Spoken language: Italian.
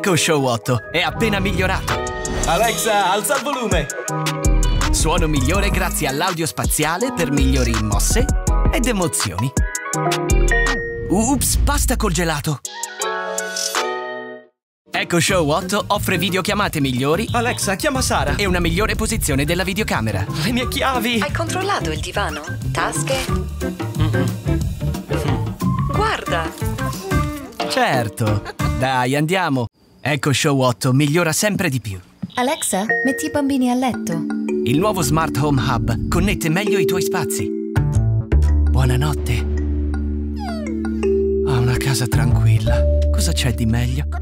Ecco Show 8, è appena migliorato. Alexa, alza il volume. Suono migliore grazie all'audio spaziale per migliori mosse ed emozioni. Ups, basta col gelato. Ecco Show 8 offre videochiamate migliori. Alexa, chiama Sara. E una migliore posizione della videocamera. Le mie chiavi. Hai controllato il divano? Tasche? Guarda. Certo. Dai, andiamo. Ecco Show 8 migliora sempre di più. Alexa, metti i bambini a letto. Il nuovo Smart Home Hub connette meglio i tuoi spazi. Buonanotte. Ho una casa tranquilla. Cosa c'è di meglio?